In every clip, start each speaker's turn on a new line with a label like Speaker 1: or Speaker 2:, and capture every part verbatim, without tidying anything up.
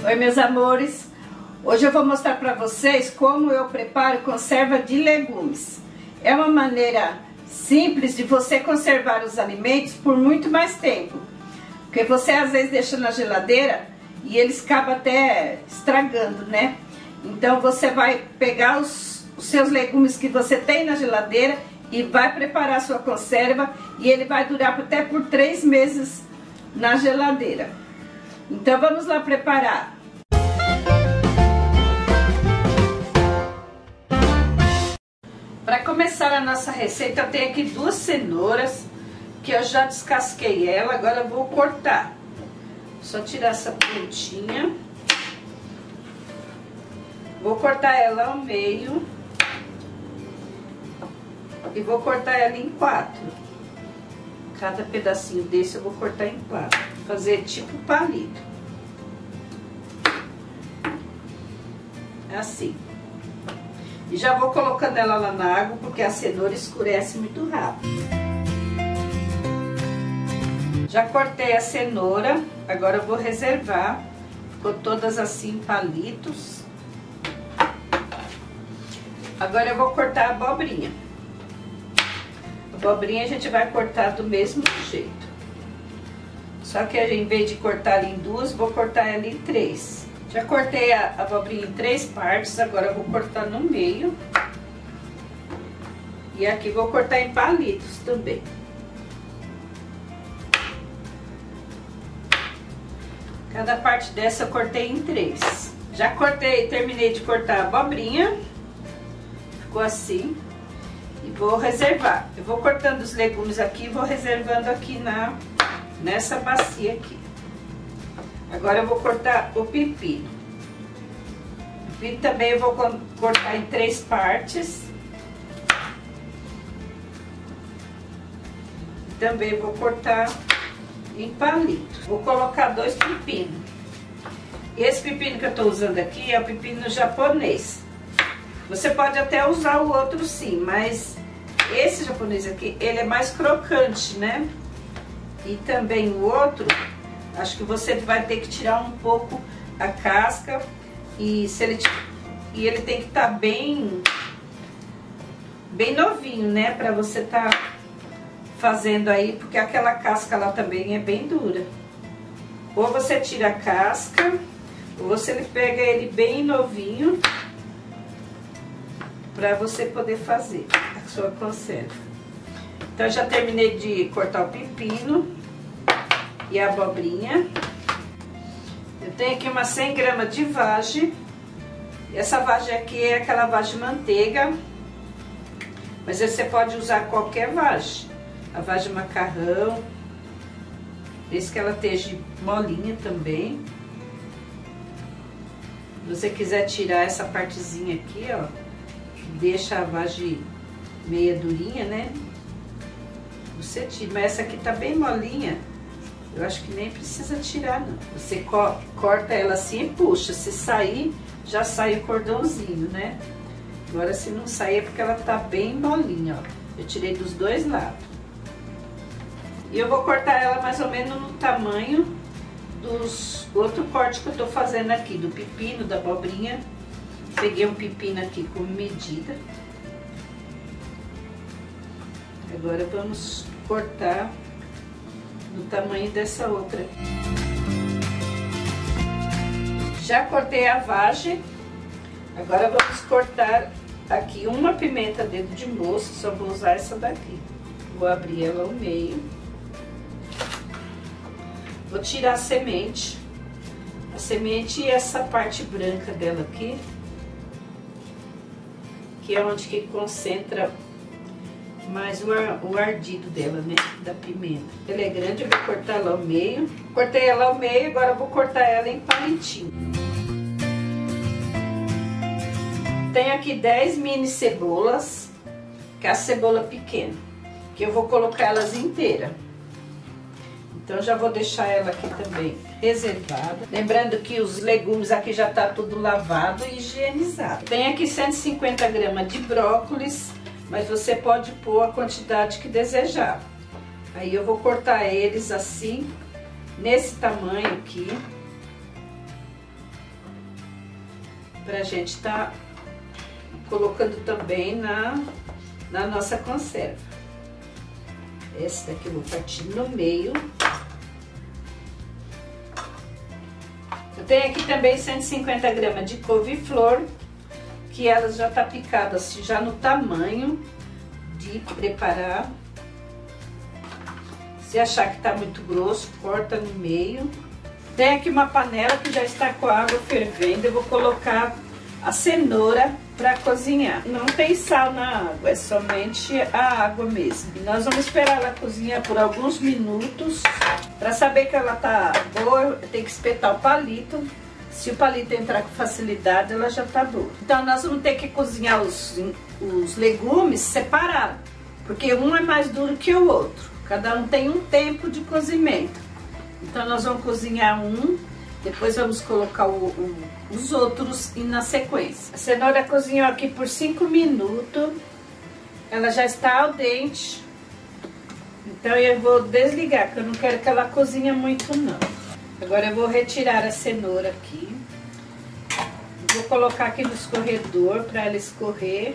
Speaker 1: Oi, meus amores! Hoje eu vou mostrar para vocês como eu preparo conserva de legumes. É uma maneira simples de você conservar os alimentos por muito mais tempo. Porque você às vezes deixa na geladeira e eles acabam até estragando, né? Então você vai pegar os, os seus legumes que você tem na geladeira e vai preparar a sua conserva e ele vai durar até por três meses na geladeira. Então vamos lá preparar. Para começar a nossa receita, eu tenho aqui duas cenouras que eu já descasquei ela, agora eu vou cortar. Só tirar essa pontinha. Vou cortar ela ao meio e vou cortar ela em quatro. Cada pedacinho desse eu vou cortar em quatro, fazer tipo palito. Assim. E já vou colocando ela lá na água, porque a cenoura escurece muito rápido. Já cortei a cenoura, agora eu vou reservar. Ficou todas assim em palitos. Agora eu vou cortar a abobrinha. A abobrinha a gente vai cortar do mesmo jeito. Só que em vez de cortar em duas, vou cortar ela em três. Já cortei a abobrinha em três partes, agora eu vou cortar no meio. E aqui vou cortar em palitos também. Cada parte dessa eu cortei em três. Já cortei, terminei de cortar a abobrinha. Ficou assim. E vou reservar. Eu vou cortando os legumes aqui e vou reservando aqui na, nessa bacia aqui. Agora eu vou cortar o pepino. O pepino também eu vou cortar em três partes. Também vou cortar em palito. Vou colocar dois pepinos. E esse pepino que eu tô usando aqui é o pepino japonês. Você pode até usar o outro sim, mas esse japonês aqui, ele é mais crocante, né? E também o outro, acho que você vai ter que tirar um pouco a casca e, se ele, e ele tem que estar tá bem, bem novinho, né? Pra você tá fazendo aí, porque aquela casca lá também é bem dura. Ou você tira a casca, ou você pega ele bem novinho, pra você poder fazer a sua conserva. Então, já terminei de cortar o pepino e a abobrinha. Eu tenho aqui umas cem gramas de vagem. Essa vagem aqui é aquela vagem manteiga, mas você pode usar qualquer vagem. A vagem macarrão, desde que ela esteja molinha também. Se você quiser tirar essa partezinha aqui, ó, deixa a vagem meia durinha, né? Você tira, mas essa aqui tá bem molinha. Eu acho que nem precisa tirar, não. Você co corta ela assim e puxa. Se sair, já sai o cordãozinho, né? Agora, se não sair, é porque ela tá bem molinha, ó. Eu tirei dos dois lados. E eu vou cortar ela mais ou menos no tamanho dos outro corte que eu tô fazendo aqui, do pepino, da abobrinha. Peguei um pepino aqui com medida. Agora vamos cortar no tamanho dessa outra. Já cortei a vagem. Agora vamos cortar aqui uma pimenta dedo de moça, só vou usar essa daqui. Vou abrir ela ao meio. Vou tirar a semente. A semente e essa parte branca dela aqui, que é onde que concentra mais o, ar, o ardido dela, né, da pimenta. Ela é grande, eu vou cortar ela ao meio. Cortei ela ao meio, agora eu vou cortar ela em palitinho. Tenho aqui dez mini cebolas, que é a cebola pequena, que eu vou colocar elas inteiras. Então, já vou deixar ela aqui também reservada. Lembrando que os legumes aqui já tá tudo lavado e higienizado. Tem aqui cento e cinquenta gramas de brócolis, mas você pode pôr a quantidade que desejar. Aí eu vou cortar eles assim, nesse tamanho aqui. pra gente tá colocando também na, na nossa conserva. Esse daqui eu vou partir no meio. Eu tenho aqui também cento e cinquenta gramas de couve-flor, que ela já tá picada assim, já no tamanho de preparar. Se achar que tá muito grosso, corta no meio. Tem aqui uma panela que já está com a água fervendo. Eu vou colocar a cenoura para cozinhar. Não tem sal na água, é somente a água mesmo. E nós vamos esperar ela cozinhar por alguns minutos. Para saber que ela tá boa, tem que espetar o palito. Se o palito entrar com facilidade, ela já tá boa. Então nós vamos ter que cozinhar os, os legumes separados, porque um é mais duro que o outro. Cada um tem um tempo de cozimento. Então nós vamos cozinhar um, depois vamos colocar o, o, os outros e na sequência. A cenoura cozinhou aqui por cinco minutos. Ela já está al dente. Então eu vou desligar, porque eu não quero que ela cozinhe muito não. Agora eu vou retirar a cenoura aqui. Vou colocar aqui no escorredor para ela escorrer.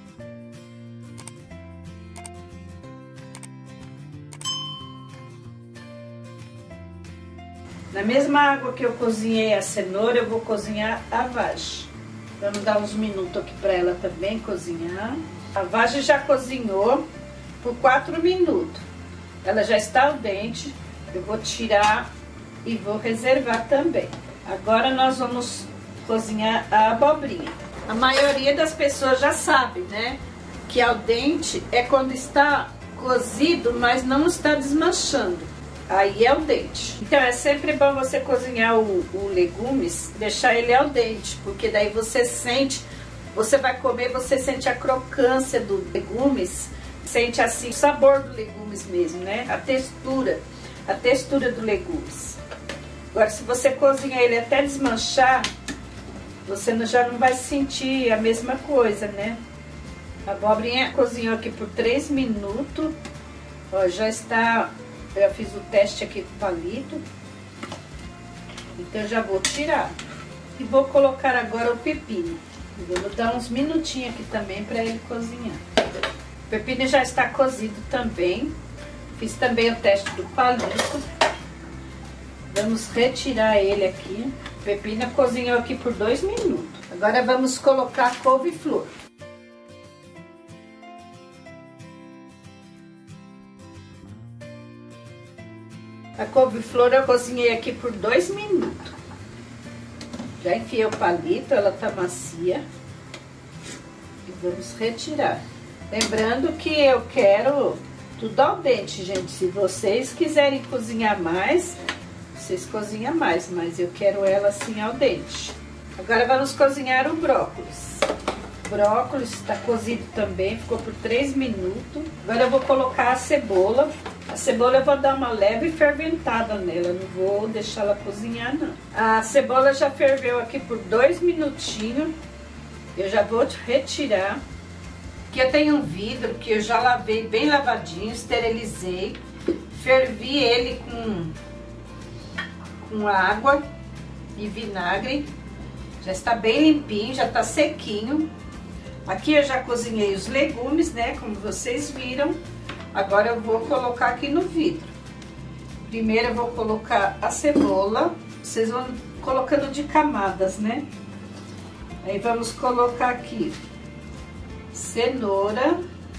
Speaker 1: Na mesma água que eu cozinhei a cenoura, eu vou cozinhar a vagem. Vamos dar uns minutos aqui para ela também cozinhar. A vagem já cozinhou por quatro minutos. Ela já está al dente. Eu vou tirar e vou reservar também. Agora nós vamos cozinhar a abobrinha. A maioria das pessoas já sabe, né? Que al dente é quando está cozido, mas não está desmanchando. Aí é al dente. Então é sempre bom você cozinhar o, o legumes, deixar ele al dente, porque daí você sente, você vai comer, você sente a crocância do legumes, sente assim o sabor do legumes mesmo, né? A textura, a textura do legumes. Agora se você cozinhar ele até desmanchar, você não, já não vai sentir a mesma coisa, né? A abobrinha cozinhou aqui por três minutos, ó, já está... Eu fiz o teste aqui com o palito. Então eu já vou tirar. E vou colocar agora o pepino. Vou dar uns minutinhos aqui também para ele cozinhar. O pepino já está cozido também. Fiz também o teste do palito. Vamos retirar ele aqui. O pepino cozinhou aqui por dois minutos. Agora vamos colocar a couve-flor. A couve-flor eu cozinhei aqui por dois minutos. Já enfiei o palito, ela tá macia. E vamos retirar. Lembrando que eu quero tudo al dente, gente. Se vocês quiserem cozinhar mais, vocês cozinham mais. Mas eu quero ela assim al dente. Agora vamos cozinhar o brócolis. O brócolis está cozido também, ficou por três minutos. Agora eu vou colocar a cebola. A cebola eu vou dar uma leve ferventada nela, não vou deixar ela cozinhar não. A cebola já ferveu aqui por dois minutinhos. Eu já vou retirar. Aqui eu tenho um vidro que eu já lavei bem lavadinho, esterilizei. Fervi ele com, com água e vinagre. Já está bem limpinho, já está sequinho. Aqui eu já cozinhei os legumes, né, como vocês viram. Agora eu vou colocar aqui no vidro. Primeiro eu vou colocar a cebola. Vocês vão colocando de camadas, né? Aí vamos colocar aqui cenoura.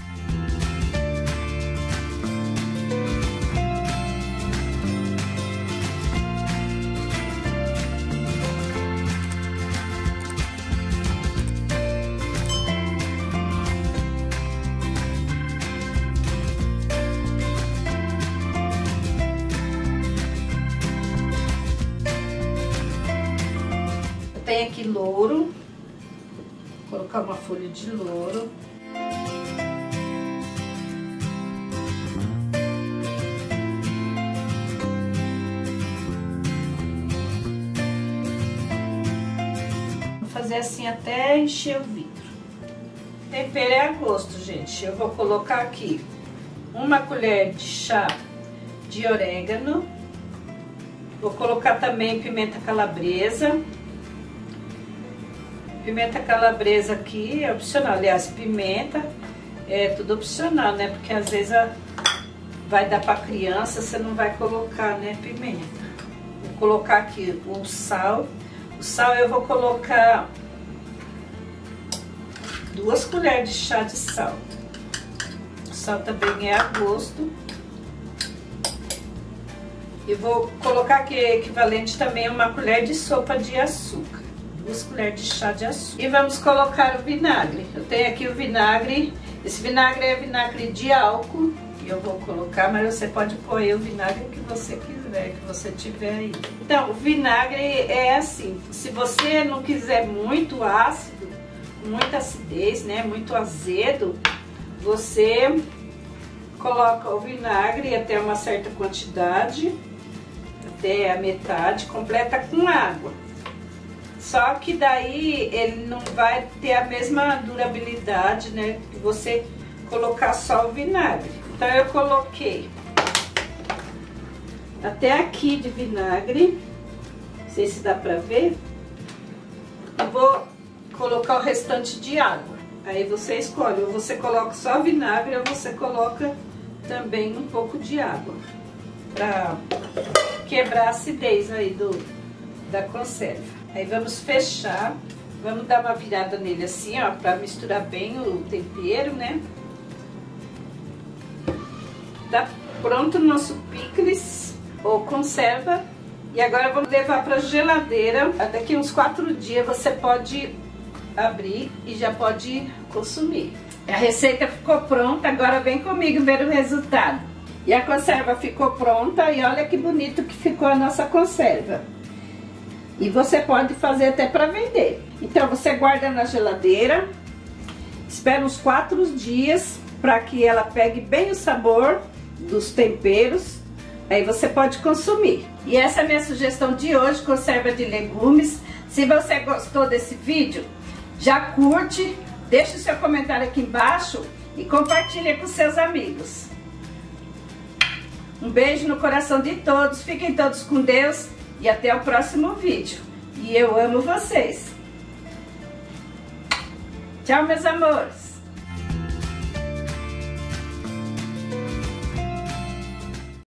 Speaker 1: Tem aqui louro, vou colocar uma folha de louro. Vou fazer assim até encher o vidro. Tempero é a gosto, gente. Eu vou colocar aqui uma colher de chá de orégano. Vou colocar também pimenta calabresa. Pimenta calabresa aqui é opcional. Aliás, pimenta é tudo opcional, né? Porque às vezes a, vai dar pra criança, você não vai colocar, né, pimenta. Vou colocar aqui o sal. O sal eu vou colocar duas colheres de chá de sal. O sal também é a gosto. E vou colocar aqui equivalente também a uma colher de sopa de açúcar. Duas colheres de chá de açúcar. E vamos colocar o vinagre. Eu tenho aqui o vinagre. Esse vinagre é vinagre de álcool. E eu vou colocar, mas você pode pôr aí o vinagre que você quiser, que você tiver aí. Então, o vinagre é assim. Se você não quiser muito ácido, muita acidez, né? Muito azedo, você coloca o vinagre até uma certa quantidade, até a metade, completa com água. Só que daí ele não vai ter a mesma durabilidade, né, que você colocar só o vinagre. Então eu coloquei até aqui de vinagre, não sei se dá pra ver. Eu vou colocar o restante de água. Aí você escolhe, ou você coloca só vinagre ou você coloca também um pouco de água pra quebrar a acidez aí do, da conserva. Aí vamos fechar, vamos dar uma virada nele assim, ó, pra misturar bem o tempero, né? Tá pronto o nosso picles ou conserva. E agora vamos levar pra geladeira. Daqui uns quatro dias você pode abrir e já pode consumir. A receita ficou pronta, agora vem comigo ver o resultado. E a conserva ficou pronta e olha que bonito que ficou a nossa conserva. E você pode fazer até para vender. Então você guarda na geladeira, espera uns quatro dias para que ela pegue bem o sabor dos temperos. Aí você pode consumir. E essa é a minha sugestão de hoje, conserva de legumes. Se você gostou desse vídeo, já curte, deixa o seu comentário aqui embaixo e compartilha com seus amigos. Um beijo no coração de todos, fiquem todos com Deus e até o próximo vídeo. E eu amo vocês. Tchau, meus amores.